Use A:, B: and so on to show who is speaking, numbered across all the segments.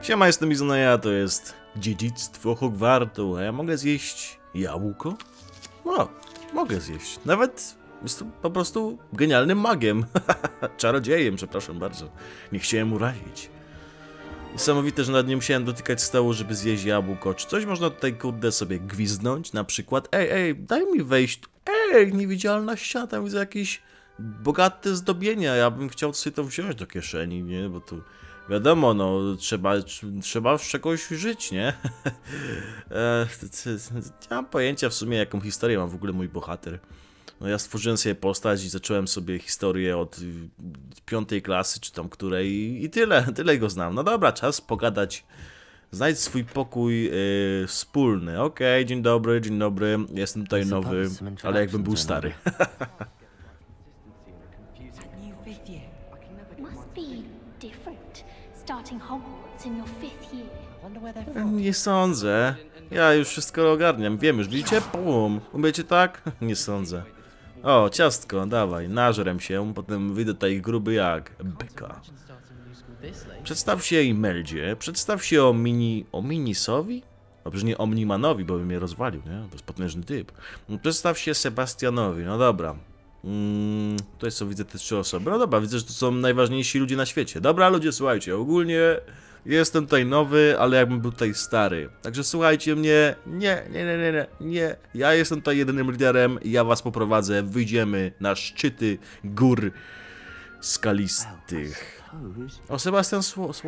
A: Siema, jestem Izonaja, to jest dziedzictwo Hogwartu, a ja mogę zjeść jabłko? No, mogę zjeść. Nawet jestem po prostu genialnym magiem. Czarodziejem, przepraszam bardzo. Nie chciałem urazić. Niesamowite, że nawet nie musiałem dotykać stołu, żeby zjeść jabłko. Czy coś można tutaj, kurde, sobie gwizdnąć? Na przykład, ej, daj mi wejść. Ej, niewidzialna ściana, tam widzę jakieś bogate zdobienia. Ja bym chciał sobie to wziąć do kieszeni, nie? Bo tu wiadomo, no, trzeba z czegoś żyć, nie? Nie mam pojęcia w sumie, jaką historię ma w ogóle mój bohater. No ja stworzyłem sobie postać i zacząłem sobie historię od 5. klasy, czy tam której i tyle go znam. No dobra, czas pogadać. Znajdź swój pokój wspólny. Okej, dzień dobry, jestem tutaj nowy, ale jakbym był stary. Nie sądzę. Ja już wszystko ogarniam. Wiem już, widzicie? Pum. Umiecie tak? Nie sądzę. O, ciastko, dawaj, nażrem się, potem wyjdę tutaj gruby jak byka. Przedstaw się Imeldzie, przedstaw się Ominisowi? Dobrze, nie Omnimanowi, bo by mnie rozwalił, nie? To jest potężny typ. Przedstaw się Sebastianowi, no dobra. Tutaj są, widzę te 3 osoby. No dobra, widzę, że to są najważniejsi ludzie na świecie. Dobra, ludzie, słuchajcie, ogólnie jestem tutaj nowy, ale jakbym był tutaj stary. Także słuchajcie mnie, nie. Ja jestem tutaj jedynym liderem, ja was poprowadzę, wyjdziemy na szczyty gór skalistych. O, Sebastian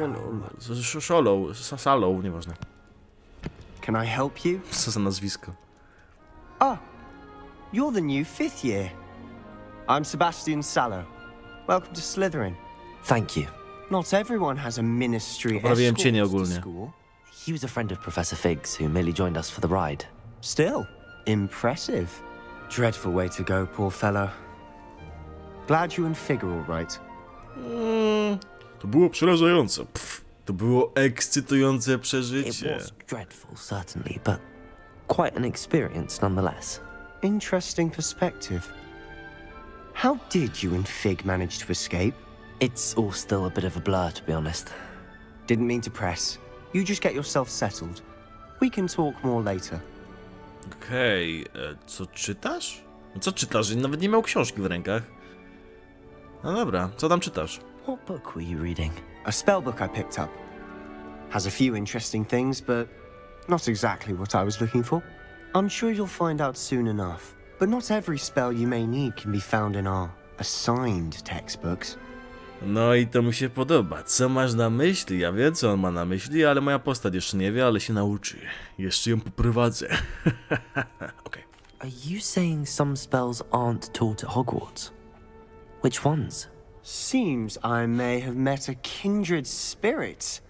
A: Sallow, nieważne.
B: Can I help you?
A: Co za nazwisko?
B: Ah, you're the new 5th year. I'm Sebastian Sallow. Welcome to Slytherin.
C: Thank you.
B: Not everyone has a ministry
A: Poprawiłem cienie
B: escort to
A: ogólnie.
B: school.
C: He was a friend of Professor Figgs, who merely joined us for the ride.
B: Still, impressive. Dreadful way to go, poor fellow. Glad you and Fig are all right.
A: To było przerażające. To było ekscytujące
C: It
A: przeżycie.
C: was dreadful, certainly, but quite an experience nonetheless.
B: Interesting perspective. How did you and Fig manage to escape?
C: It's all still a bit of a blur, to be honest.
B: Didn't mean to press. You just get yourself settled. We can talk more later.
A: Okej, co czytasz? Co czytasz? Nawet nie miał książki w rękach. No dobra, co tam czytasz?
C: What book were you reading?
B: A spellbook I picked up. Has a few interesting things, but not exactly what I was looking for. I'm sure you'll find out soon enough. But not every spell you may need can be found in our assigned textbooks.
A: No i to mu się podoba. Co masz na myśli? Ja wiem, co on ma na myśli, ale moja postać jeszcze nie wie, ale się nauczy. Jeszcze ją poprowadzę. Okej.
C: Are you saying some spells aren't taught at Hogwarts? Which ones?
B: Seems I may have met a kindred spirit.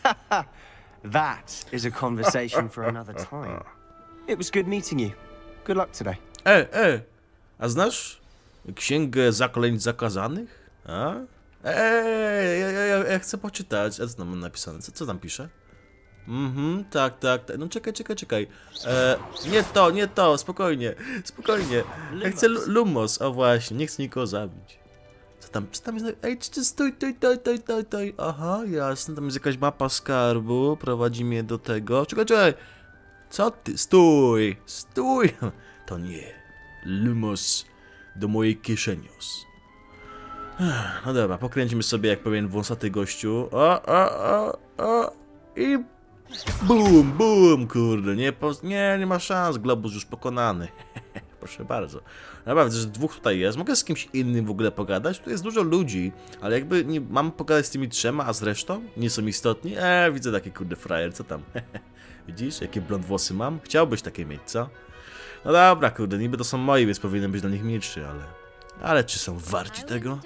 B: That is a conversation for another time. It was good meeting you. Good luck today.
A: A znasz Księgę Zaklęć Zakazanych? A? Ja chcę poczytać. A co tam mam napisane? Co tam pisze? Tak. No czekaj. Nie to, spokojnie. Ja chcę Lumos, o właśnie, nie chcę nikogo zabić. Co tam jest? Ej, stój. Aha, jasne, tam jest jakaś mapa skarbu, prowadzi mnie do tego. Czekaj. Co ty? Stój. To nie. Lumos do mojej kieszenios. No dobra, pokręcimy sobie jak pewien wąsaty gościu. I bum, kurde, nie ma szans, globus już pokonany. Proszę bardzo. Naprawdę, że 2 tutaj jest. Mogę z kimś innym w ogóle pogadać? Tu jest dużo ludzi, ale jakby nie mam pogadać z tymi 3, a z resztą nie są istotni. Widzę taki kurde frajer, co tam? Widzisz, jakie blond włosy mam? Chciałbyś takie mieć, co? No dobra, kurde, niby to są moi, więc powinienem być dla nich milszy, ale czy są warci tego?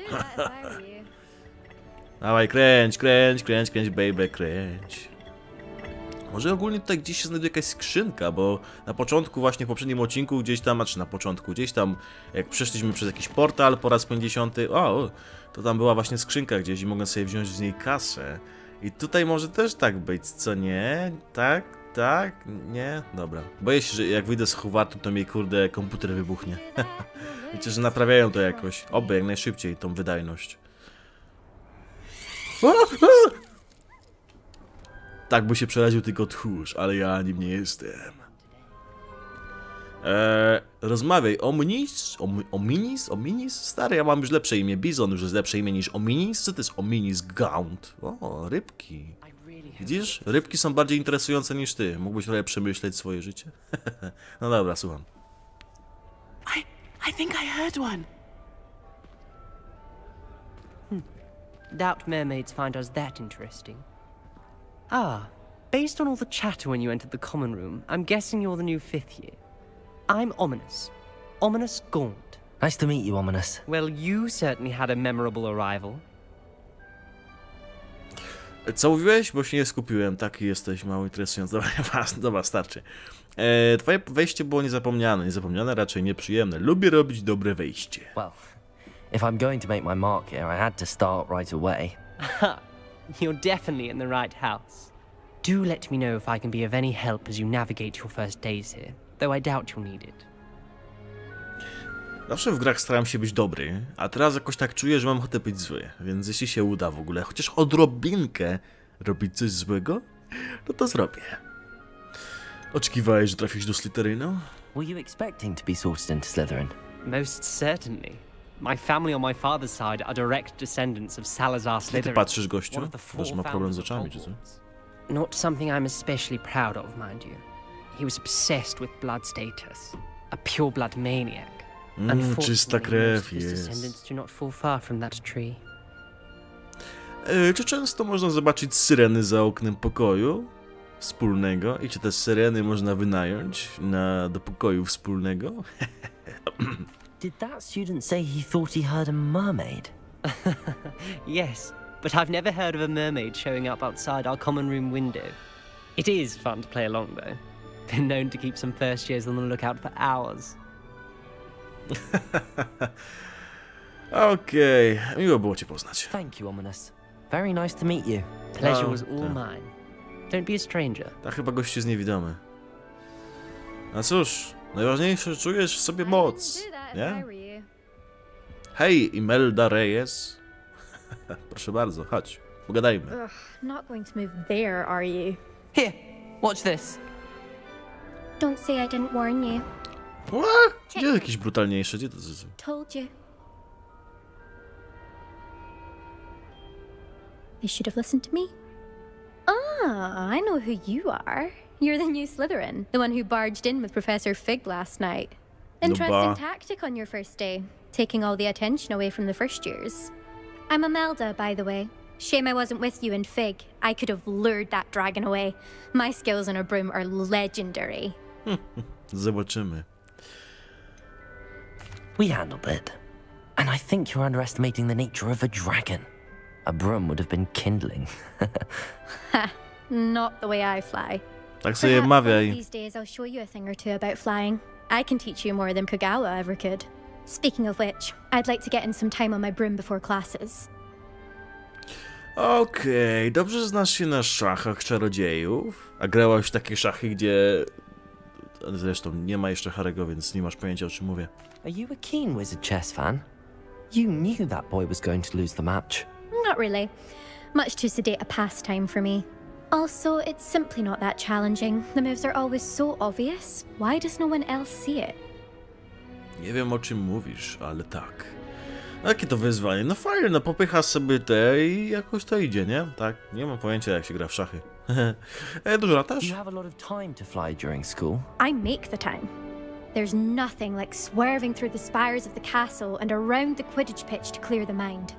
A: Dawaj, kręć, baby, kręć. Może ogólnie tutaj gdzieś się znajduje jakaś skrzynka, bo na początku, właśnie w poprzednim odcinku, gdzieś tam, jak przeszliśmy przez jakiś portal po raz 50, to tam była właśnie skrzynka gdzieś i mogłem sobie wziąć z niej kasę. I tutaj może też tak być, co nie? Tak? Nie? Dobra. Boję się, że jak wyjdę z Hogwartu, to mi kurde komputer wybuchnie. Wiecie, że naprawiają to jakoś. Oby jak najszybciej tą wydajność. Tak by się przeraził tylko tchórz, ale ja nim nie jestem. Rozmawiaj. Ominis? Stary, ja mam już lepsze imię. Bizon już jest lepsze imię niż Ominis. Co to jest Ominis Gaunt? O, rybki. Widzisz? Rybki są bardziej interesujące niż ty. Mógłbyś trochę przemyśleć swoje życie? No dobra, słucham.
D: I think I heard one.
E: Doubt mermaids find us that interesting. Ah, based on all the chatter when you entered the common room, I'm guessing you're the new 5th year. I'm Ominous. Ominous Gaunt.
C: Nice to meet you, Ominous.
E: Well, you certainly had a memorable arrival.
A: Co mówiłeś? Bo się nie skupiłem. Taki jesteś mało interesujący. Dobra, starczy. Twoje wejście było niezapomniane. Niezapomniane, raczej nieprzyjemne. Lubię robić dobre wejście.
C: Well, if I'm going to make my mark here, I had to start right away.
E: You're definitely in the right house. Do let me know if I can be of any help as you navigate your first days here, though I doubt you'll need it.
A: Zawsze w grach staram się być dobry, a teraz jakoś tak czuję, że mam ochotę być zły. Więc jeśli się uda w ogóle, chociaż odrobinkę robić coś złego, no to zrobię. Oczekiwałeś, że trafisz do Slytherynu?
C: Were you expecting to be sorted into Slytherin?
E: Most certainly. My family on my father's side are direct descendants of Salazar
A: Ty
E: Slytherin.
A: patrzysz, gościu?
E: One of the four
A: Też ma problem z
E: founders
A: oczami,
E: of
A: czy co?
E: Hogwarts. Not something I'm especially proud of, mind you. He was obsessed with blood status. A pure-blood maniac.
A: Czysta
E: Unfortunately,
A: krew,
E: most of his
A: jest.
E: descendants do not fall far from that tree.
A: Czy często można zobaczyć syreny za oknem pokoju wspólnego? I czy te syreny można wynająć do pokoju wspólnego?
C: Did that student say he thought he heard a mermaid?
E: Yes, but I've never heard of a mermaid showing up outside our common room window. It is fun to play along, though. Been known to keep some first years on the lookout for hours.
A: Okej, miło było cię poznać.
C: Thank you, Ominous. Very nice to meet you.
E: Pleasure
A: Oh,
E: was all
A: yeah.
E: mine. Don't be a stranger.
A: Ta chyba gość jest niewidomy. A cóż, najważniejsze, że czujesz w sobie moc, nie? Hej, Imelda Reyes. Proszę bardzo, chodź, pogadajmy.
F: Ugh, not going to move there, are you?
E: Here, watch this.
F: Don't say I didn't warn you.
A: What? Gdzie jakieś brutalniejsze? Gdzie to?
F: Told you. They should have listened to me. Ah, I know who you are. You're the new Slytherin, the one who barged in with Professor Fig last night. Interesting tactic on your first day, taking all the attention away from the first years. I'm Imelda, by the way. Shame I wasn't with you in Fig. I could have lured that dragon away. My skills on a broom are legendary.
A: Zobaczymy.
C: We handled it. And I think you're underestimating the nature of a dragon. A broom would have been kindling.
F: Ha, not the way I fly.
A: Tak sobie
F: Perhaps one of
A: mawiaj.
F: these days I'll show you a thing or two about flying. I can teach you more than Kogawa ever could. Speaking of which, I'd like to get in some time on my broom before classes.
A: Okej, dobrze znasz się na szachach czarodziejów? A grałaś w takie szachy, gdzie... Zresztą nie ma jeszcze Harry'ego, więc nie masz pojęcia, o czym mówię.
C: Are you a keen Wizard chess fan? You knew that boy was going to lose the match.
F: Not really. Much too sedate a pastime for me. Also, it's simply not that challenging. The moves are always so obvious. Why does no one else see it?
A: Nie wiem, o czym mówisz, ale tak. Jakie to wyzwanie? No fajnie, no popychasz sobie te i jakoś to idzie, nie? Tak, nie mam pojęcia, jak się gra w szachy. Dużo
C: Do
A: latasz?
C: you have a lot of time to fly during school?
F: I make the time. There's nothing like swerving through the spires of the castle and around the Quidditch pitch to clear the mind.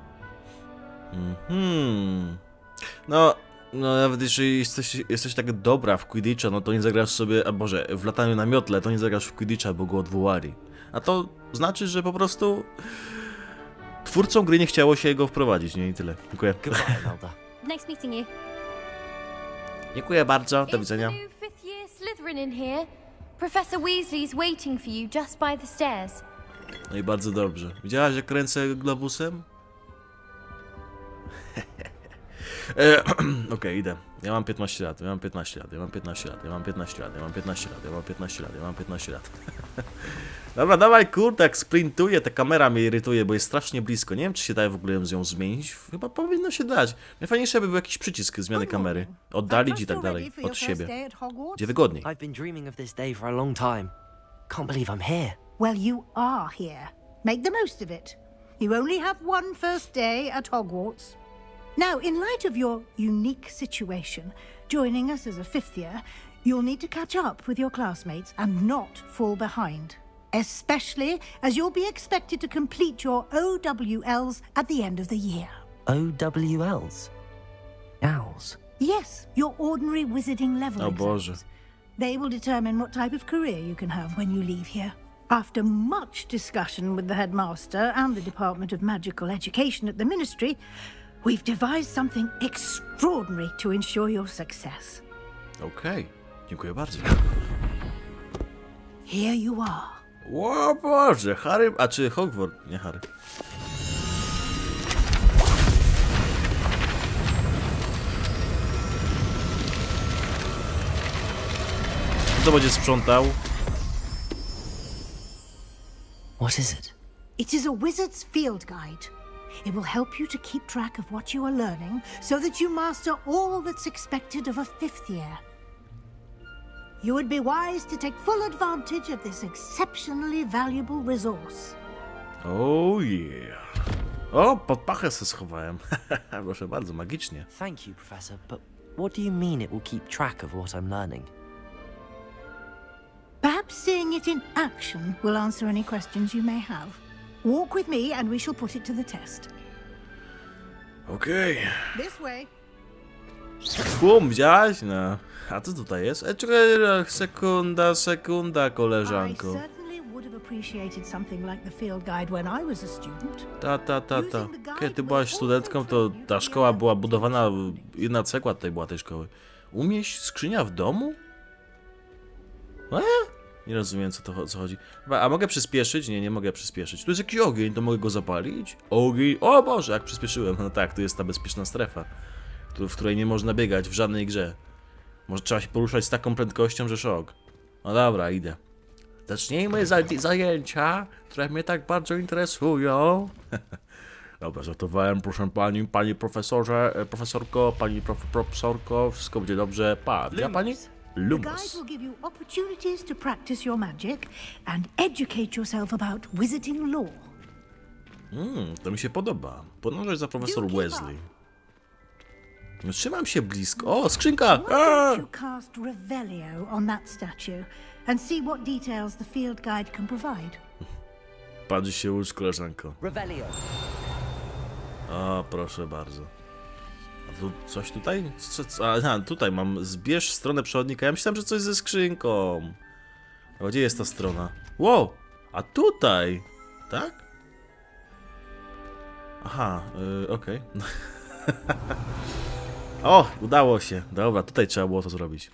A: No, nawet jeżeli jesteś tak dobra w Quidditcha, no to nie zagrasz sobie, a Boże, w lataniu na miotle, to nie zagrasz w Quidditcha, bo go odwołali. A to znaczy, że po prostu twórcom gry nie chciało się go wprowadzić, nie? I tyle. Dziękuję.
C: Goodbye, Imelda.
F: Nice meeting you.
A: Dziękuję bardzo, do
G: Is
A: widzenia.
G: the new 5th year Slytherin in here? Professor Weasley's waiting for you just by the stairs.
A: No i bardzo dobrze. Widziałaś, jak kręcę globusem? Okej, idę. Ja mam 15 lat, ja mam 15 lat, ja mam 15 lat, ja mam 15 lat, ja mam 15 lat, ja mam 15 lat, ja mam 15 lat. Dobra, dawaj, kurde, jak sprintuję, ta kamera mnie irytuje, bo jest strasznie blisko. Nie wiem, czy się da w ogóle ją zmienić. Chyba powinno się dać. Najfajniejsze by był jakiś przycisk zmiany kamery. Oddalić i tak dalej, od siebie. Gdzie wygodniej.
C: I've been dreaming of this day for a long time. Can't believe I'm here.
D: Well, you are here. Make the most of it. You only have one first day at Hogwarts. Now, in light of your unique situation, joining us as a fifth year, you'll need to catch up with your classmates and not fall behind. Especially as you'll be expected to complete your OWLs at the end of the year.
C: OWLs? Owls?
D: Yes, your ordinary wizarding level
A: Oh, Boże.
D: exams. They will determine what type of career you can have when you leave here. After much discussion with the headmaster and the Department of Magical Education at the Ministry, we've devised something extraordinary to ensure your success.
A: Okej, dziękuję bardzo.
D: Here you are.
A: O Boże, Harry, a czy Hogwarts? Nie Harry. Kto będzie sprzątał?
C: What is it?
D: It is a wizard's field guide. It will help you to keep track of what you are learning so that you master all that's expected of a fifth year. You would be wise to take full advantage of this exceptionally valuable resource.
A: Oh yeah. O, pod pachę se schowałem. Proszę bardzo, magicznie.
C: Thank you, Professor, but what do you mean it will keep track of what I'm learning?
D: Perhaps seeing it in action will answer any questions you may have. Walk with me and we shall put it to the test.
A: Okej.
D: This way.
A: Bum, widziałaś? No. A co tutaj jest? Czekaj, sekunda,
D: I
A: koleżanko.
D: certainly would have appreciated something like the field guide when I was a student.
A: Ta. Kiedy ty byłaś studentką, to ta szkoła była budowana, jedna cegła tutaj była tej szkoły. Umieść skrzynia w domu? Nie rozumiem, co chodzi. A mogę przyspieszyć? Nie mogę przyspieszyć. Tu jest jakiś ogień, to mogę go zapalić? Ogień, o Boże, jak przyspieszyłem. No tak, tu jest ta bezpieczna strefa, w której nie można biegać w żadnej grze. Może trzeba się poruszać z taką prędkością, że szok. No dobra, idę. Zacznijmy zajęcia, które mnie tak bardzo interesują. Dobra, żartowałem, proszę pani profesorko, pani profesorko, wszystko będzie dobrze. Ja pani?
D: The guide
A: Lumos.
D: will give you opportunities to practice your magic and educate yourself about wizarding lore.
A: To mi się podoba. Podążać za profesor
D: Do keep
A: Weasley. No, trzymam się blisko. O, skrzynka!
D: Why don't you cast Revelio on that statue and see what details the field guide can provide?
A: Patrz się ucz, koleżanko.
C: Revelio.
A: O, proszę bardzo. A tu coś tutaj? Tutaj mam. Zbierz stronę przewodnika. Ja myślałem, że coś ze skrzynką. A gdzie jest ta strona? Wow! A tutaj! Tak? Aha, okej. O, udało się. Dobra, tutaj trzeba było to zrobić.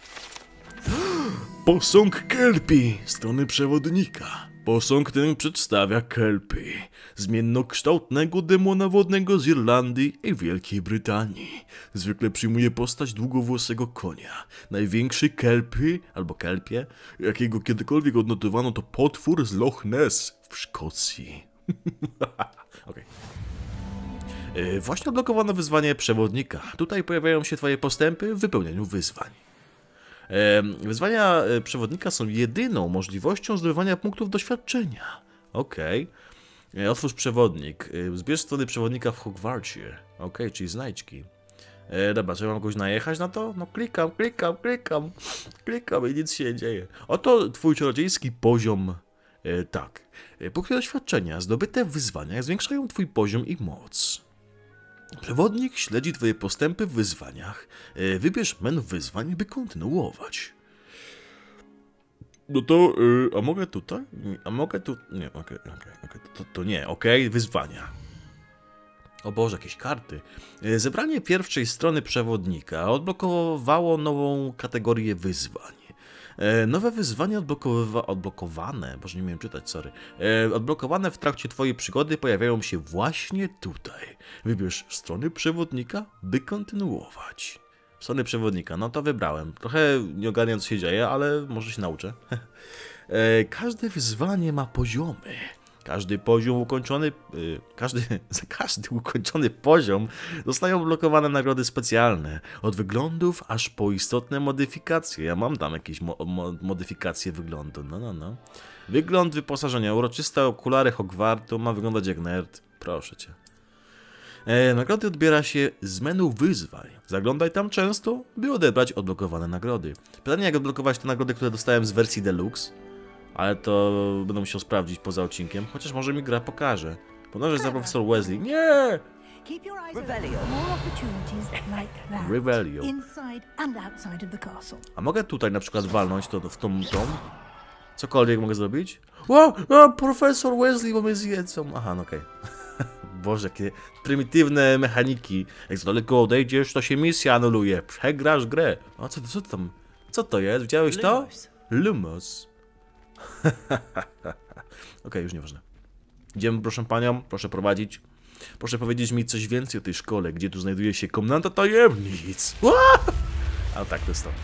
A: Posąg Kelpie, strony przewodnika. Posąg ten przedstawia Kelpie, zmiennokształtnego demona wodnego z Irlandii i Wielkiej Brytanii. Zwykle przyjmuje postać długowłosego konia. Największy Kelpie, albo kelpie, jakiego kiedykolwiek odnotowano, to potwór z Loch Ness w Szkocji. Okej. Właśnie odblokowano wyzwanie przewodnika. Tutaj pojawiają się twoje postępy w wypełnianiu wyzwań. Wyzwania przewodnika są jedyną możliwością zdobywania punktów doświadczenia. Okej. Otwórz przewodnik. Zbierz strony przewodnika w Hogwarcie. Okej, czyli znajdźki. Dobra, czy mam kogoś najechać na to? No klikam i nic się nie dzieje. Oto twój czarodziejski poziom. Tak. Punkty doświadczenia zdobyte w wyzwaniach zwiększają twój poziom i moc. Przewodnik śledzi twoje postępy w wyzwaniach. Wybierz menu wyzwań, by kontynuować. No to, a mogę tutaj? A mogę tu? Nie, okej. To nie, okej, wyzwania. O Boże, jakieś karty. Zebranie pierwszej strony przewodnika odblokowało nową kategorię wyzwań. Nowe wyzwanie odblokowane, boże nie miałem czytać, sorry. Odblokowane w trakcie twojej przygody pojawiają się właśnie tutaj. Wybierz strony przewodnika, by kontynuować. Strony przewodnika, no to wybrałem. Trochę nie ogarniam, co się dzieje, ale może się nauczę. Każde wyzwanie ma poziomy. Każdy poziom ukończony, za każdy ukończony poziom zostają blokowane nagrody specjalne. Od wyglądów aż po istotne modyfikacje. Ja mam tam jakieś modyfikacje wyglądu. No. Wygląd wyposażenia. Uroczyste okulary Hogwartu. Ma wyglądać jak nerd. Proszę cię. Nagrody odbiera się z menu wyzwań. Zaglądaj tam często, by odebrać odblokowane nagrody. Pytanie, jak odblokować te nagrody, które dostałem z wersji Deluxe. Ale to będę musiał sprawdzić poza odcinkiem, chociaż może mi gra pokaże. Podążać za profesor Weasley. Nie! Revelio. A mogę tutaj na przykład walnąć to w tą? Cokolwiek mogę zrobić? O, profesor Weasley, bo mnie zjedzą. Aha, no okej. Boże, jakie prymitywne mechaniki. Jak za daleko odejdziesz, to się misja anuluje. Przegrasz grę. A co tam? Co to jest? Widziałeś to? Lumos. Okej, już nieważne. Idziemy, proszę panią, proszę prowadzić. Proszę powiedzieć mi coś więcej o tej szkole, gdzie tu znajduje się komnata tajemnic. A tak, to jest to.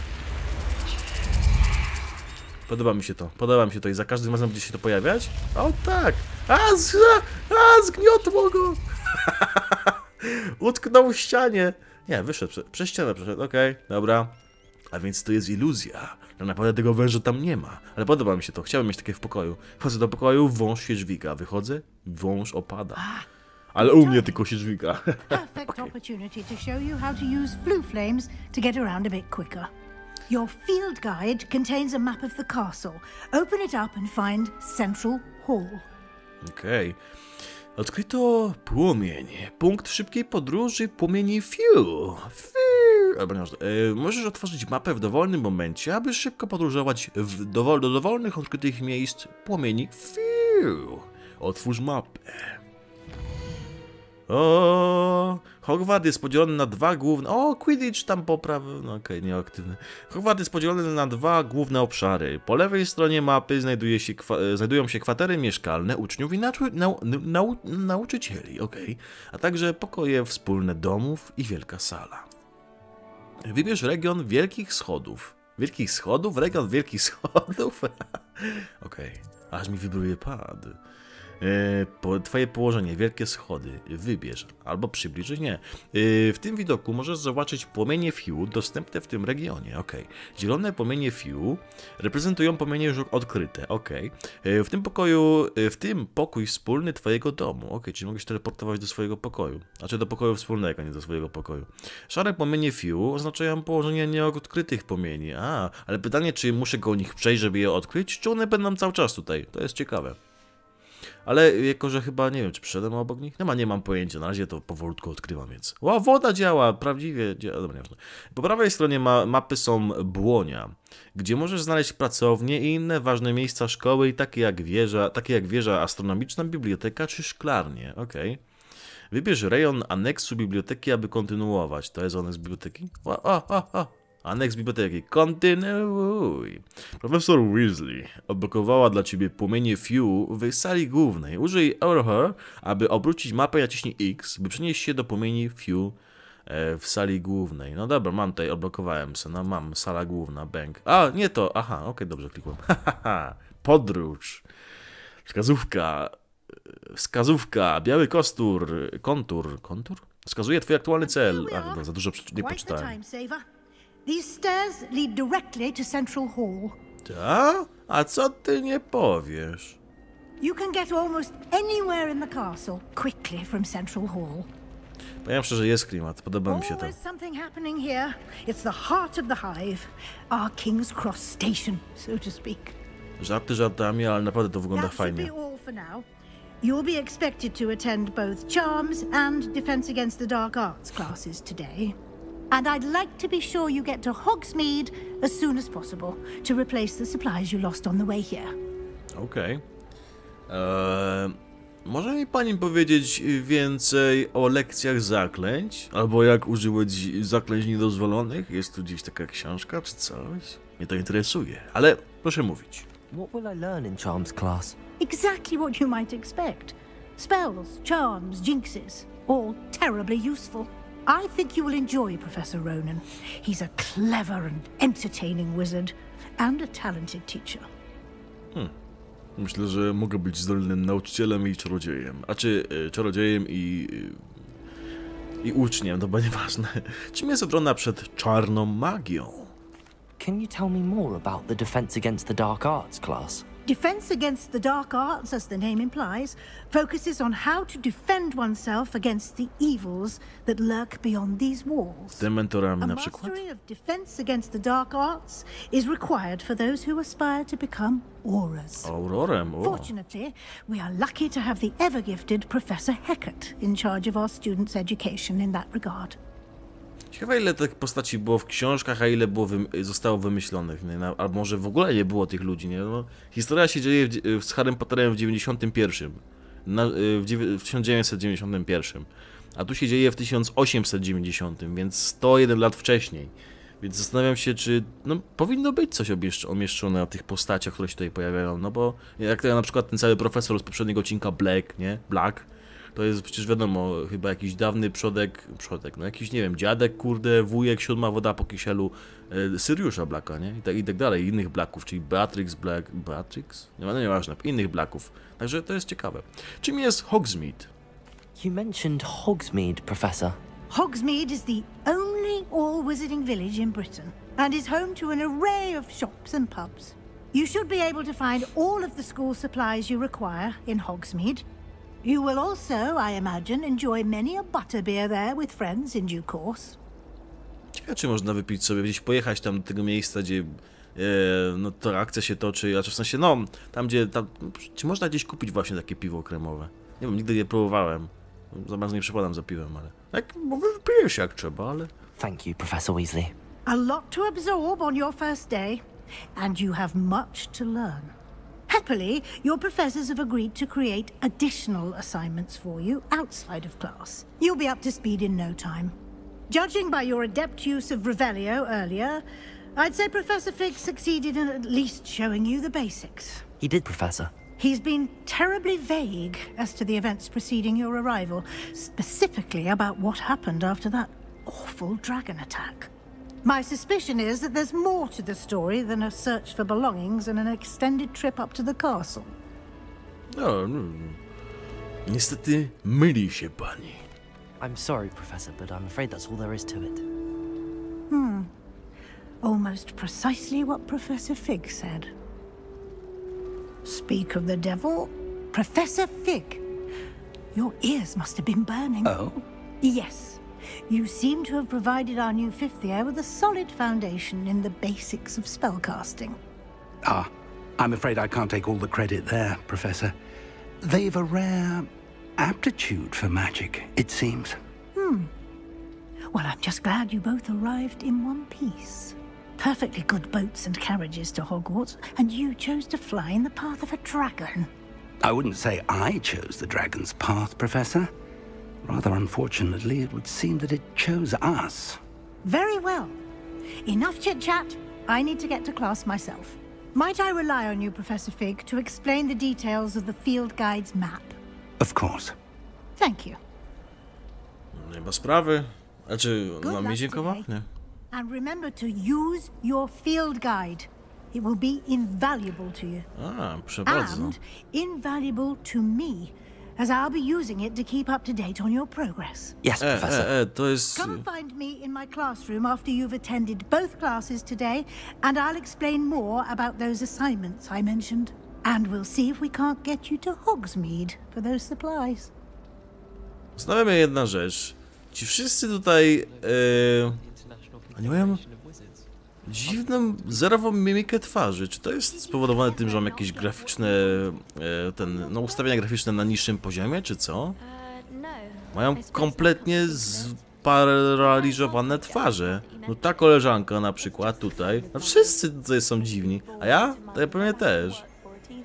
A: Podoba mi się to i za każdym razem będzie się to pojawiać? O tak! Zgniotło go! Utknął w ścianie. Nie, wyszedł, przez ścianę przeszedł, okej, dobra. A więc to jest iluzja. Tak naprawdę tego węża tam nie ma. Ale podoba mi się to, chciałem mieć takie w pokoju. Wchodzę do pokoju, wąż się dźwiga. Wychodzę, wąż opada. Ale u mnie tylko się dźwiga.
D: Perfect opportunity to show you how to use Floo Flames to get around a bit quicker. Your field guide contains a map of the castle. Open it up and find Central Hall.
A: Okej. Odkryto płomień. Punkt szybkiej podróży płomieni Few. Możesz otworzyć mapę w dowolnym momencie, aby szybko podróżować do dowolnych odkrytych miejsc płomieni Few. Otwórz mapę. O, Hogwart jest podzielony na dwa główne... O, Quidditch tam po prawej... No okej, nieaktywny. Hogwart jest podzielony na dwa główne obszary. Po lewej stronie mapy znajdują się kwatery mieszkalne uczniów i nauczycieli, okej. A także pokoje wspólne domów i wielka sala. Wybierz region Wielkich Schodów. Wielkich Schodów? Region Wielkich Schodów? Okej. Aż mi wibruje pad. Twoje położenie, wielkie schody, wybierz, albo przybliżyć, nie. W tym widoku możesz zobaczyć płomienie Few dostępne w tym regionie, ok. Zielone płomienie Few reprezentują płomienie już odkryte, ok. W tym pokój wspólny twojego domu, ok, czyli mogę się teleportować do swojego pokoju, znaczy do pokoju wspólnego, nie do swojego pokoju. Szare płomienie Few oznaczają położenie nieodkrytych płomieni, ale pytanie, czy muszę go o nich przejść, żeby je odkryć, czy one będą cały czas tutaj, to jest ciekawe. Ale jako, że chyba, nie wiem, czy przyszedłem obok nich? Nie mam pojęcia, na razie to powolutku odkrywam, więc... O, woda działa, prawdziwie działa, dobra, nieważne. Po prawej stronie mapy są błonia, gdzie możesz znaleźć pracownie i inne ważne miejsca szkoły, takie jak wieża astronomiczna, biblioteka czy szklarnie, okej. Wybierz rejon aneksu biblioteki, aby kontynuować. To jest aneks biblioteki? Aneks biblioteki. Kontynuuj. Profesor Weasley odblokowała dla ciebie płomienie Few w sali głównej. Użyj Her, aby obrócić mapę, naciśnij X, by przenieść się do płomieni Few w sali głównej. No dobra, mam tutaj, odblokowałem se, no mam, sala główna, bang. A, nie to, aha, okej, dobrze klikłem. Podróż. Wskazówka, biały kontur. Wskazuje twój aktualny cel. Ach, no, za dużo nie poczytałem.
D: These stairs lead directly to Central Hall.
A: Ta? A co ty nie powiesz?
D: You can get almost anywhere in the castle quickly from Central Hall.
A: Powiem szczerze, jest klimat, podoba mi się to.
D: Always something happening here. It's the heart of the hive, our King's Cross station, so to speak.
A: Żarty żartami, ale naprawdę to wygląda fajnie.
D: That should be all for now. You'll be expected to attend both Charms and Defense Against the Dark Arts classes today. And I'd like to be sure you get to Hogsmeade as soon as possible to replace the supplies you lost on the way here.
A: Okej. może mi pani powiedzieć więcej o lekcjach zaklęć? Albo jak używać zaklęć niedozwolonych? Jest tu gdzieś taka książka czy coś? Mnie to interesuje, ale proszę mówić.
C: What will I learn in Charms class?
D: Exactly what you might expect. Spells, charms, jinxes, all terribly useful. I think you will enjoy Professor Ronan. He's a clever and entertaining wizard and a talented teacher.
A: Myślę, że mogę być zdolnym nauczycielem i czarodziejem. A czy czarodziejem i uczniem, to chyba nieważne. Czym jest obrona przed czarną magią?
C: Can you tell me more about the Defense Against the Dark Arts class?
D: Defense against the dark arts, as the name implies, focuses on how to defend oneself against the evils that lurk beyond these walls.
A: Dementorami
D: A
A: na przykład?
D: mastery of defense against the dark arts is required for those who aspire to become aurors.
A: Aurorem, o.
D: Fortunately, we are lucky to have the ever-gifted Professor Hecat in charge of our students' education in that regard.
A: Ciekawe, ile tych postaci było w książkach, a ile było zostało wymyślonych, nie? Albo może w ogóle nie było tych ludzi, nie? No, historia się dzieje z Harrym Potterem w 91, w 1991, a tu się dzieje w 1890, więc 101 lat wcześniej. Więc zastanawiam się, czy powinno być coś umieszczone na tych postaciach, które się tutaj pojawiają, no bo jak to na przykład ten cały profesor z poprzedniego odcinka Black, to jest przecież wiadomo, chyba jakiś dawny przodek, no jakiś, nie wiem, dziadek, kurde, wujek, siódma woda po kisielu Siriusza Blacka, nie? I tak dalej, innych Blacków, czyli Beatrix? Nieważne, innych Blacków. Także to jest ciekawe. Czym jest Hogsmeade?
C: You mentioned Hogsmeade, Professor.
D: Hogsmeade is the only all-wizarding village in Britain and is home to an array of shops and pubs. You should be able to find all of the school supplies you require in Hogsmeade. You will also, I imagine, enjoy many a butterbeer there with friends in due course.
A: Ciekawe, czy można wypić sobie, gdzieś pojechać tam do tego miejsca, gdzie no to akcja się toczy, a w sensie, czy można gdzieś kupić właśnie takie piwo kremowe? Nie wiem, nigdy nie próbowałem. Za bardzo nie przepadam za piwem, ale tak, wypiję się jak trzeba, ale...
C: Thank you, Professor Weasley.
D: A lot to absorb on your first day, and you have much to learn. Happily, your professors have agreed to create additional assignments for you outside of class. You'll be up to speed in no time. Judging by your adept use of Revelio earlier, I'd say Professor Fig succeeded in at least showing you the basics.
C: He did, Professor.
D: He's been terribly vague as to the events preceding your arrival, specifically about what happened after that awful dragon attack. My suspicion is that there's more to the story than a search for belongings and an extended trip up to the castle.
A: No, niestety myli się pani.
C: I'm sorry, Professor, but I'm afraid that's all there is to it.
D: Almost precisely what Professor Fig said. Speak of the devil, Professor Fig. Your ears must have been burning.
H: Oh?
D: Yes. You seem to have provided our new fifth year with a solid foundation in the basics of spellcasting.
H: Ah, I'm afraid I can't take all the credit there, Professor. They've a rare aptitude for magic, it seems.
D: Well, I'm just glad you both arrived in one piece. Perfectly good boats and carriages to Hogwarts, and you chose to fly in the path of a dragon.
H: I wouldn't say I chose the dragon's path, Professor. Rather unfortunately, it would seem that it chose us.
D: Very well. Enough chit-chat. I need to get to class myself. Might I rely on you, Professor Fig, to explain the details of the field guide's map?
H: Of course.
D: Thank you.
A: Nie ma sprawy. Znaczy,
D: Good
A: mam mi
D: luck
A: dziękować?
D: today.
A: Nie.
D: And remember to use your field guide. It will be invaluable to you.
A: A, proszę bardzo.
D: And invaluable to me, as I'll be using it to keep up to date on your progress.
C: Yes, Professor.
A: To jest...
D: Come and find me in my classroom after you've attended both classes today, and I'll explain more about those assignments I mentioned. And we'll see if we can't get you to Hogsmeade for those supplies.
A: Zastanawia mnie jedna rzecz. Ci wszyscy tutaj... Oni mają dziwną, zerową mimikę twarzy. Czy to jest spowodowane tym, że mam jakieś graficzne... ustawienia graficzne na niższym poziomie, czy co? Mają kompletnie sparaliżowane twarze. No ta koleżanka na przykład tutaj. No wszyscy tutaj są dziwni. A ja? To ja pewnie też.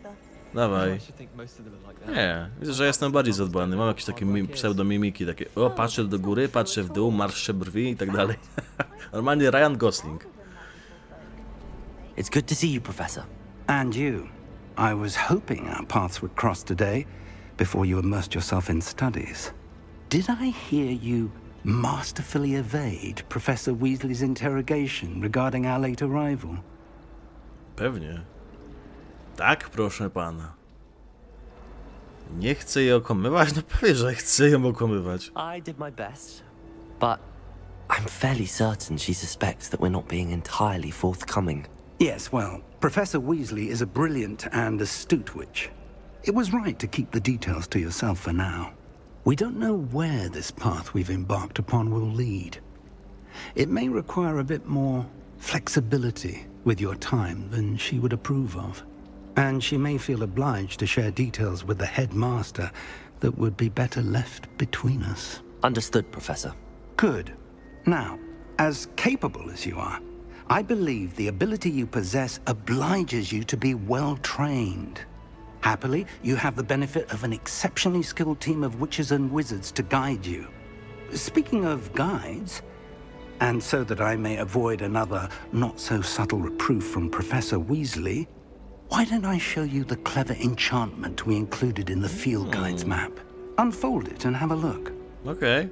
A: Dawaj. Nie, widzę, że jestem bardziej zadbany. Mam jakieś takie pseudomimiki, takie o, patrzę do góry, patrzę w dół, marszczę brwi i tak dalej. Normalnie Ryan Gosling.
C: It's good to see you, Professor.
H: And you. I was hoping our paths would cross today before you immersed yourself in studies. Did I hear you masterfully evade Professor Weasley's interrogation regarding our late arrival?
A: Pewnie. Tak, proszę pana. Nie chcę jej okłamywać? No pewnie, że chcę ją okłamywać.
C: I did my best, but I'm fairly certain she suspects that we're not being entirely forthcoming.
H: Yes, well, Professor Weasley is a brilliant and astute witch. It was right to keep the details to yourself for now. We don't know where this path we've embarked upon will lead. It may require a bit more flexibility with your time than she would approve of. And she may feel obliged to share details with the headmaster that would be better left between us.
C: Understood, Professor.
H: Good. Now, as capable as you are, I believe the ability you possess obliges you to be well trained. Happily, you have the benefit of an exceptionally skilled team of witches and wizards to guide you. Speaking of guides, and so that I may avoid another not-so-subtle reproof from Professor Weasley, why don't I show you the clever enchantment we included in the field guide's map? Unfold it and have a look.
A: Okej.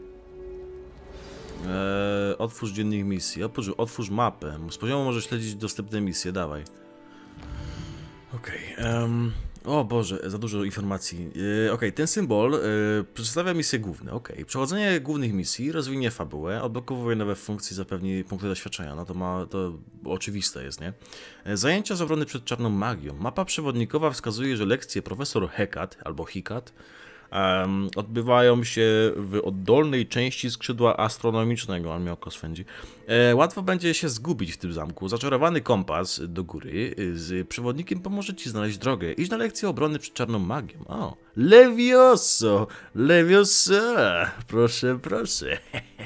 A: Otwórz dziennik misji. Otwórz mapę. Z poziomu możesz śledzić dostępne misje. Dawaj. Okej. O Boże, za dużo informacji. Okej, ten symbol przedstawia misje główne. Okej. Przechodzenie głównych misji rozwinie fabułę, odblokowuje nowe funkcje, zapewni punkty doświadczenia. No to oczywiste jest, nie? Zajęcia z obrony przed czarną magią. Mapa przewodnikowa wskazuje, że lekcje profesor Hecat albo Hikat odbywają się w oddolnej części skrzydła astronomicznego, ale mnie oko swędzi. Łatwo będzie się zgubić w tym zamku. Zaczarowany kompas do góry z przewodnikiem pomoże ci znaleźć drogę. Idź na lekcję obrony przed czarną magią. O, Levioso! Levioso! Proszę, proszę.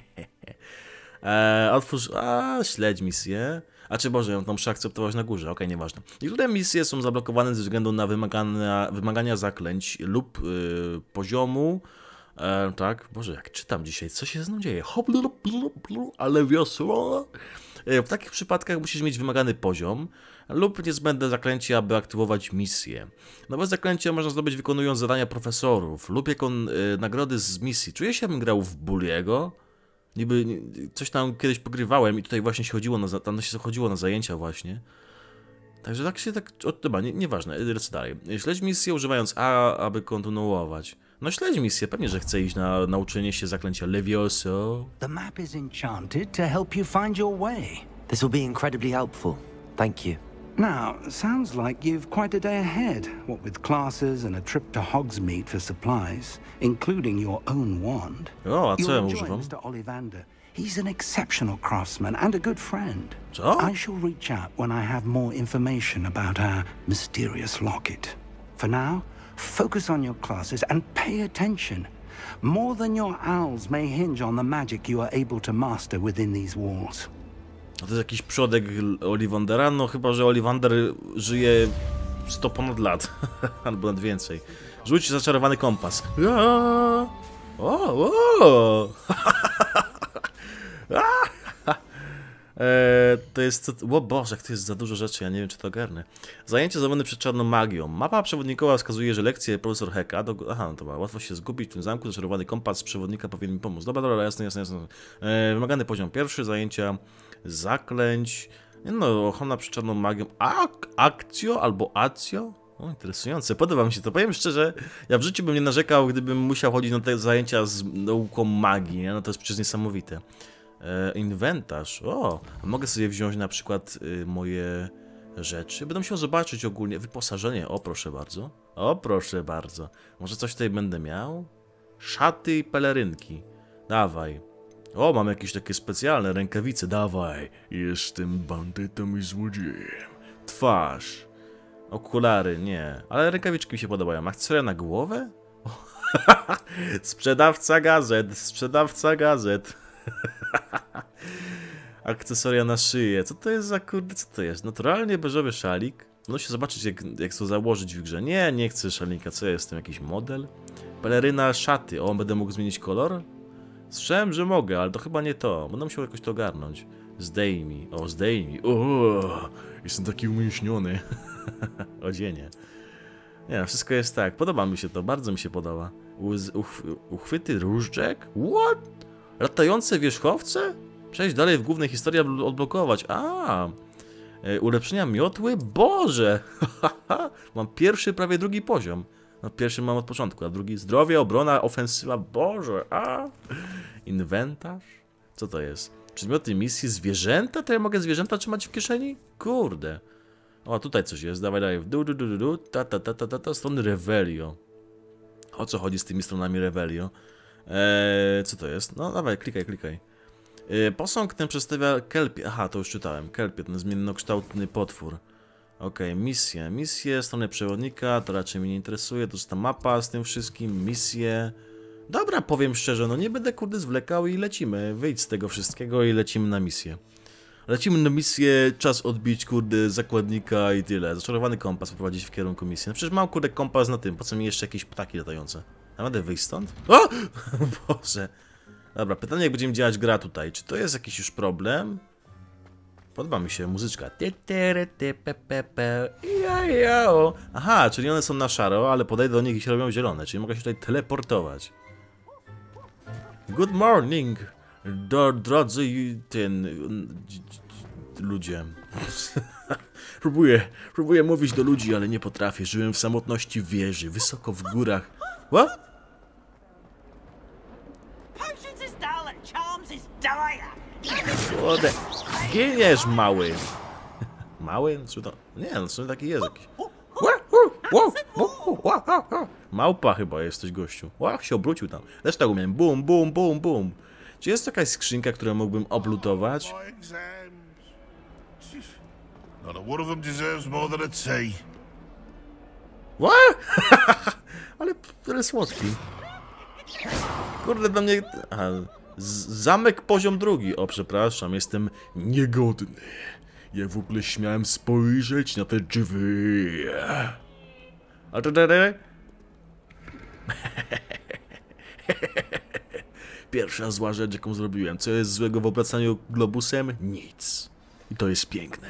A: Otwórz... śledź misję. A czy Boże, ją tam muszę akceptować na górze, okej, nieważne. Niektóre misje są zablokowane ze względu na wymagania zaklęć lub poziomu. Tak, Boże, jak czytam dzisiaj, co się z nią dzieje? Ale wiosło. W takich przypadkach musisz mieć wymagany poziom lub niezbędne zaklęcie, aby aktywować misję. Nowe zaklęcia można zdobyć wykonując zadania profesorów lub jako nagrody z misji. Czuję się, jakbym grał w Bulliego. Niby coś tam kiedyś pogrywałem i tutaj właśnie się chodziło na zajęcia właśnie. Także tak się chyba, nieważne, lecę dalej. Śledź misję używając A, aby kontynuować. No śledź misję, pewnie, że chcę iść na nauczenie się zaklęcia Levioso.
H: The map is enchanted to help you find your way.
C: This will be incredibly helpful. Thank you.
H: Now, sounds like you've quite a day ahead, what with classes and a trip to Hogsmeade for supplies, including your own wand.
A: O, a co ja
H: You'll enjoy
A: używam?
H: Mr. Ollivander. He's an exceptional craftsman and a good friend.
A: Co?
H: I shall reach out when I have more information about our mysterious locket. For now, focus on your classes and pay attention. More than your owls may hinge on the magic you are able to master within these walls.
A: A to jest jakiś przodek Ollivandera? No chyba, że Ollivander żyje 100 ponad lat. Albo nawet więcej. Rzuć zaczarowany kompas. To jest... O Boże, jak to jest za dużo rzeczy, ja nie wiem, czy to ogarnę. Zajęcie zrobione przed czarną magią. Mapa przewodnikowa wskazuje, że lekcje profesor Heka... Aha, no to ma łatwo się zgubić w tym zamku. Zaczarowany kompas przewodnika powinien mi pomóc. Dobra, jasne. Wymagany poziom pierwszy, zajęcia zaklęć... No, ochrona przed czarną magią. Akcjo albo acjo? O, interesujące, podoba mi się to. Powiem szczerze, ja w życiu bym nie narzekał, gdybym musiał chodzić na te zajęcia z nauką magii, nie? No to jest przecież niesamowite. Inwentarz. O, mogę sobie wziąć na przykład moje rzeczy. Będę musiał zobaczyć ogólnie wyposażenie. O, proszę bardzo. O, proszę bardzo. Może coś tutaj będę miał? Szaty i pelerynki. Dawaj. O, mam jakieś takie specjalne rękawice. Dawaj. Jestem bandytą i złodziejem. Twarz. Okulary, nie. Ale rękawiczki mi się podobają. Akcesoria na głowę? Sprzedawca gazet. Sprzedawca gazet. Akcesoria na szyję. Co to jest za kurde? Co to jest? Naturalnie beżowy szalik. No się zobaczyć, jak to założyć w grze. Nie, nie chcę szalnika. Co ja jestem? Jakiś model? Peleryna szaty. O, będę mógł zmienić kolor? Słyszałem, że mogę, ale to chyba nie to. Będę musiał jakoś to ogarnąć. Zdejmij. O, zdejmij. O, jestem taki umięśniony. Odzienie. Nie, wszystko jest tak. Podoba mi się to. Bardzo mi się podoba. Uchwyty różdżek? What? Latające wierzchowce? Przejść dalej w głównej historii, aby odblokować. Ulepszenia miotły? Boże! Mam pierwszy, prawie drugi poziom. No pierwszy mam od początku, a drugi zdrowie, obrona, ofensywa. Boże! Inwentarz? Co to jest? Przedmioty misji, zwierzęta? To ja mogę zwierzęta trzymać w kieszeni? Kurde. O, tutaj coś jest. Dawaj. W dół, strony Revelio. O co chodzi z tymi stronami Revelio? Co to jest? No dawaj, klikaj. Posąg ten przedstawia kelpie. Aha, to już czytałem. Kelpie, ten zmiennokształtny potwór. Okej, misje, strony przewodnika, to raczej mnie nie interesuje. To jest ta mapa z tym wszystkim, misje. Dobra, powiem szczerze, no nie będę kurde zwlekał i lecimy. Wyjdź z tego wszystkiego i lecimy na misję. Lecimy na misję, czas odbić kurde zakładnika i tyle. Zaczarowany kompas prowadzić w kierunku misji. No przecież mam kurde kompas na tym, po co mi jeszcze jakieś ptaki latające? Naprawdę wyjść stąd? O! Boże. Dobra, pytanie jak będziemy działać gra tutaj. Czy to jest jakiś już problem? Podoba mi się muzyczka. Aha, czyli one są na szaro, ale podejdę do nich i się robią zielone, czyli mogę się tutaj teleportować. Good morning, drodzy ludzie. Próbuję mówić do ludzi, ale nie potrafię. Żyłem w samotności w wieży, wysoko w górach. What? Giniesz, mały. Mały? Czy to... Nie, no co taki jest jakiś. Małpa chyba jesteś, gościu. Łach, się obrócił tam. Też tak umiem. Bum, bum, bum, bum. Czy jest jakaś skrzynka, którą mógłbym oblutować? Ale słodki. Kurde, dla mnie... Aha. Zamek poziom drugi. O, przepraszam, jestem niegodny. Jak w ogóle śmiałem spojrzeć na te drzwi. A to pierwsza zła rzecz, jaką zrobiłem. Co jest złego w obracaniu globusem? Nic. I to jest piękne.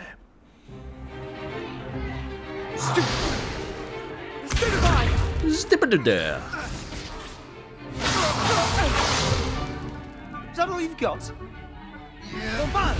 I: Is that all you've got? Yeah.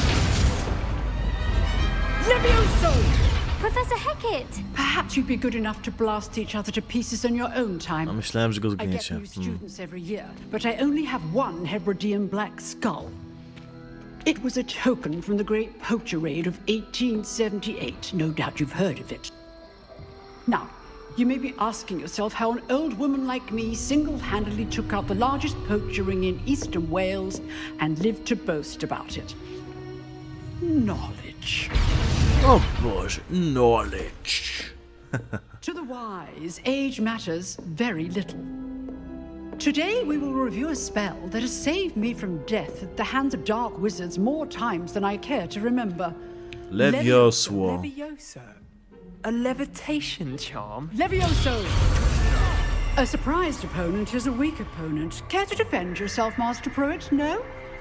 J: Levioso!
G: Professor Hecat!
J: Perhaps you'd be good enough to blast each other to pieces in your own time.
A: No, myślałem, że go
J: I get
A: zgniecie.
J: new students every year, but I only have one Hebridean black skull. It was a token from the Great Poacher Raid of 1878. No doubt you've heard of it. Now, you may be asking yourself how an old woman like me single-handedly took out the largest poacher ring in eastern Wales and lived to boast about it. Knowledge.
A: Oh Boże, knowledge.
J: To the wise, age matters very little. Today we will review a spell that has saved me from death at the hands of dark wizards more times than I care to remember.
A: Levioso.
I: Levioso. A levitation charm?
J: Levioso! A surprised opponent is a weak opponent. Care to defend yourself, Master Pruitt? No?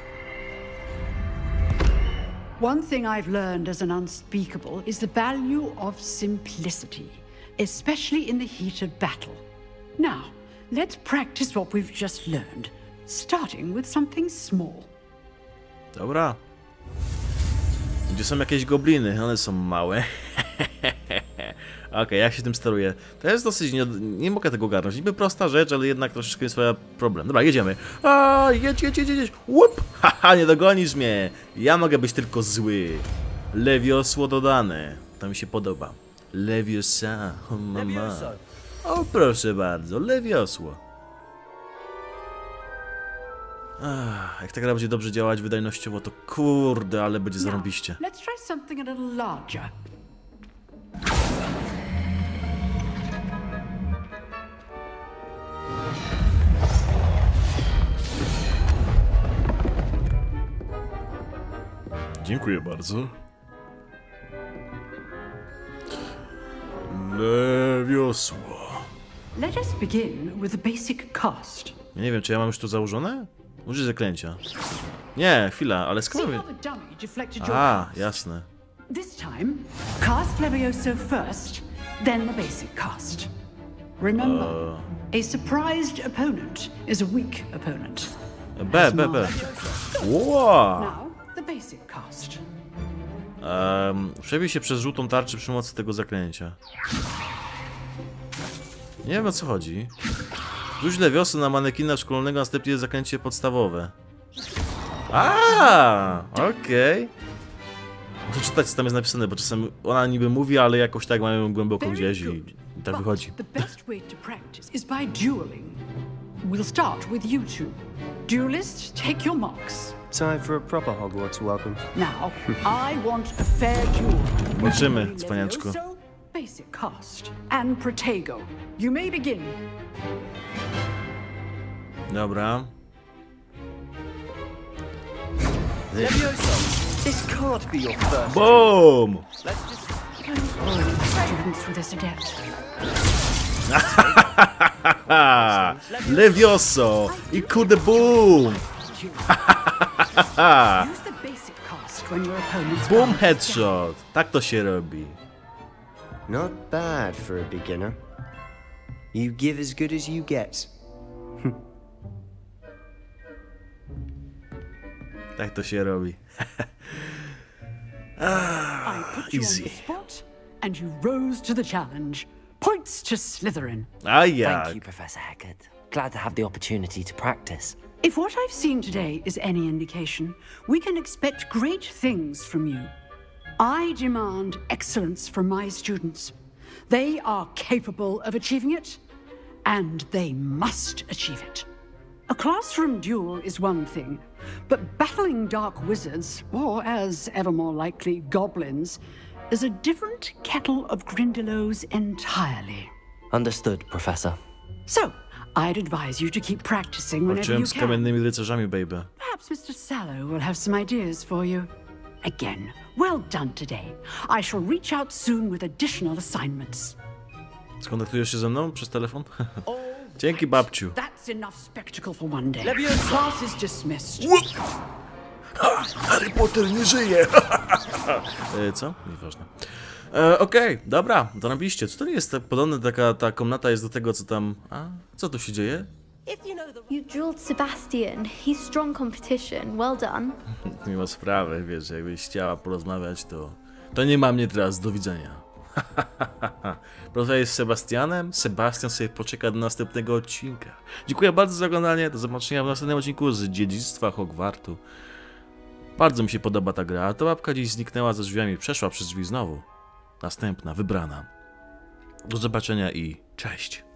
J: One thing I've learned as an unspeakable is the value of simplicity, especially in the heat of battle. Now, let's practice what we've just learned, starting with something small.
A: Dobra. Gdzie są jakieś gobliny? One są małe. Okej, jak się tym steruje? To jest dosyć... Nie mogę tego ogarnąć. Niby prosta rzecz, ale jednak troszeczkę jest swoja problem. Dobra, jedziemy. Jedź. Łup! Haha, nie dogonisz mnie. Ja mogę być tylko zły. Lewiosło dodane. To mi się podoba. Leviosa. O, mama. O, proszę bardzo. Lewiosło. Jak ta gra będzie dobrze działać wydajnościowo, to kurde, ale będzie zarąbiście.
J: Let's try something a little larger.
A: Dziękuję bardzo. Lewiosło.
J: Let us begin with the basic cast.
A: Ja nie wiem, czy ja mam już to założone? Użyj zaklęcia. Nie, chwila, ale skąd wiem? A, jasne.
J: This time, cast Levioso first, then the basic cast. Remember, a surprised opponent is a weak opponent.
A: B. Wow.
J: Now, the basic cast.
A: Przebij się przez żółtą tarczę przy pomocy tego zaklęcia. Nie wiem, o co chodzi. Rzuć Levioso na manekina szkolnego, następnie zaklęcie podstawowe. Okej. Muszę czytać, co tam jest napisane, bo czasem ona niby mówi, ale jakoś tak mają ją głęboko gdzieś i tak wychodzi.
J: The best way to practice is by dueling. We'll start with you two. Duelists, take your marks.
B: Time for a proper Hogwarts welcome.
J: Now, I want a fair duel.
A: Zobaczymy, cwaniaczku.
J: Levioso, basic cast, and Protego. You may begin.
A: Dobra.
I: Levioso, this can't be your first.
A: Boom!
I: Let's just...
J: Students with this adept.
A: Levioso! I kurde boom!
J: Use the basic cast when your opponent's
A: Boom
J: balanced
A: headshot! Tak to się robi.
B: Not bad for a beginner. You give as good as you get.
A: Tak to się robi.
J: I put you
A: Easy.
J: on the spot, and you rose to the challenge. Points to Slytherin.
A: A jak?
C: Thank you, Professor Hecat. Glad to have the opportunity to practice.
J: If what I've seen today is any indication, we can expect great things from you. I demand excellence from my students. They are capable of achieving it, and they must achieve it. A classroom duel is one thing, but battling dark wizards, or as ever more likely, goblins, is a different kettle of Grindylows entirely.
C: Understood, Professor.
J: So, I'd advise you to keep practicing whenever
A: Walczyłem
J: you
A: z
J: can.
A: kamiennymi rycerzami, baby.
J: Perhaps Mr. Sallow will have some ideas for you. Again, well done today. I shall reach out soon with additional assignments.
A: Skontaktujesz się ze mną przez telefon? Dzięki, babciu.
J: That's enough spectacle for one day.
I: Levioso.
J: Class is dismissed.
A: Harry Potter nie żyje! Co? Nieważne. Okej, dobra, to napiszcie. Co to jest? Tak podobne, ta komnata jest do tego, co tam... A? Co tu się dzieje?
F: You drilled Sebastian. He's strong competition. Well done.
A: Nie ma sprawy, wiesz, jakbyś chciała porozmawiać, to nie ma mnie teraz, do widzenia. Porozmawiaj z Sebastianem? Sebastian sobie poczeka do następnego odcinka. Dziękuję bardzo za oglądanie, do zobaczenia w następnym odcinku z Dziedzictwa Hogwartu. Bardzo mi się podoba ta gra, a ta babka dziś zniknęła za drzwiami, przeszła przez drzwi znowu. Następna, wybrana. Do zobaczenia i cześć.